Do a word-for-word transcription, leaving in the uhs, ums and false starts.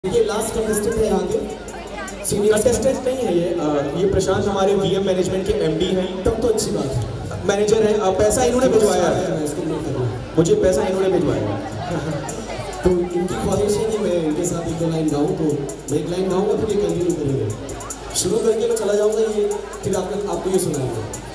ये last contestant है यहाँ के। कंटेस्टेंट नहीं है ये आ, ये प्रशांत हमारे वीएम मैनेजमेंट के एमडी हैं। तब तो अच्छी बात है। मैनेजर है, पैसा इन्होंने भिजवाया है, मुझे पैसा इन्होंने भिजवाया। तो इनकी ख्वाहिश है कि मैं इनके साथ एक दो लाइन गाऊँ, तो मैं एक लाइन गाऊँगा फिर ये कंटिन्यू करेंगे। शुरू करके मैं चला जाऊँगा, ये फिर आपको आपको ये सुनाऊँगा।